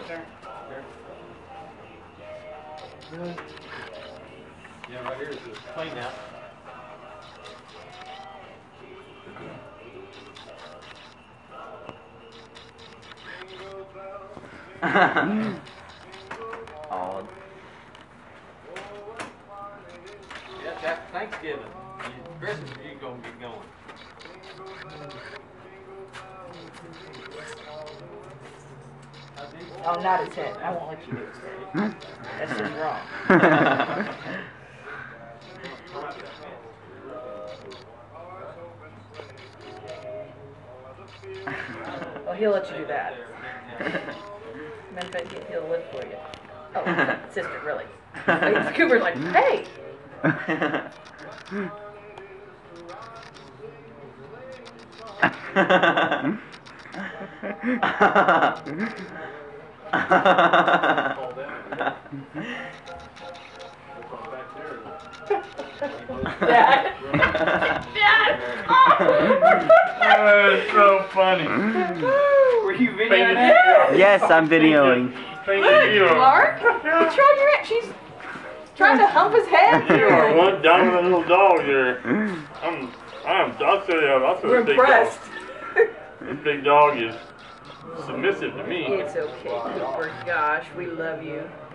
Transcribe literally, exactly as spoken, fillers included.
turn. Really? Yeah, right here is the clean now. Oh. Yeah, it's after Thanksgiving. You, Christmas, you're going to get going. Oh, not his head. I won't let you do his head. That's just wrong. Well, he'll let you do that. Matter of fact, he- he'll live for you. Oh, sister, really. Like, Cooper's like, hey! Dad! Dad! Oh! Oh, it's so funny. Were you videoing it? Yes, I'm videoing. Thank Look, you. Mark! What's wrong with your aunt? She's trying to hump his head. You are one dominant little dog here. I'm, I'm, I'll tell you, I'll tell We're you, big dog. impressed. This big dog is submissive to me. It's okay, Cooper. Gosh, we love you.